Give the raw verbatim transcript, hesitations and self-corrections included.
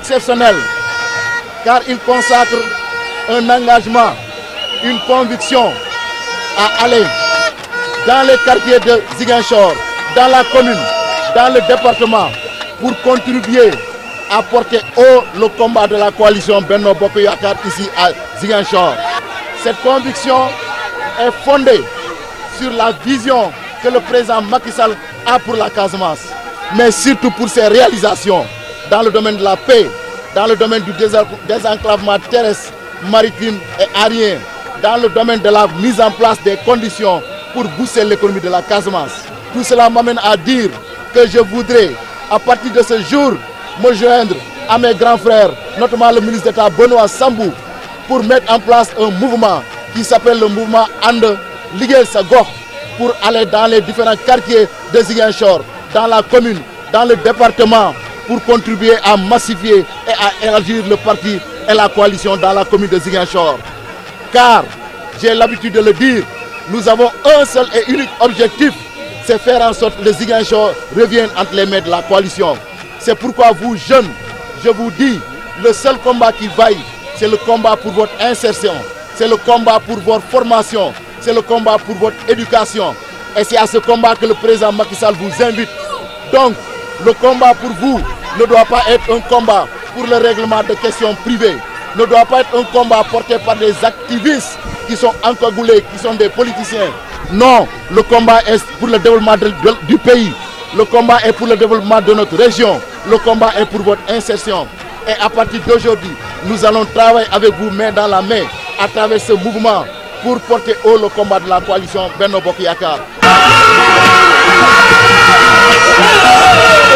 exceptionnel car il consacre un engagement, une conviction à aller dans les quartiers de Ziguinchor, dans la commune, dans le département, pour contribuer à porter haut le combat de la coalition Benno Bokk Yakaar ici à Ziguinchor. Cette conviction est fondée sur la vision que le président Macky Sall a pour la Casamance, mais surtout pour ses réalisations dans le domaine de la paix, dans le domaine du désenclavement terrestre, maritime et aérien, dans le domaine de la mise en place des conditions pour booster l'économie de la Casamance. Tout cela m'amène à dire que je voudrais, à partir de ce jour, me joindre à mes grands frères, notamment le ministre d'État Benoît Sambou, pour mettre en place un mouvement qui s'appelle le mouvement And Liggéeyal Sa Gox, pour aller dans les différents quartiers de Ziguinchor, dans la commune, dans le département, pour contribuer à massifier et à élargir le parti et la coalition dans la commune de Ziguinchor. Car, j'ai l'habitude de le dire, nous avons un seul et unique objectif, c'est faire en sorte que le Ziguinchor revienne entre les mains de la coalition. C'est pourquoi vous, jeunes, je vous dis, le seul combat qui vaille, c'est le combat pour votre insertion, c'est le combat pour votre formation, c'est le combat pour votre éducation. Et c'est à ce combat que le président Macky Sall vous invite. Donc, le combat pour vous ne doit pas être un combat pour le règlement de questions privées, ne doit pas être un combat porté par des activistes qui sont encagoulés, qui sont des politiciens. Non, le combat est pour le développement de, de, du pays. Le combat est pour le développement de notre région. Le combat est pour votre insertion. Et à partir d'aujourd'hui, nous allons travailler avec vous main dans la main à travers ce mouvement pour porter haut le combat de la coalition Benno Bokk Yakaar.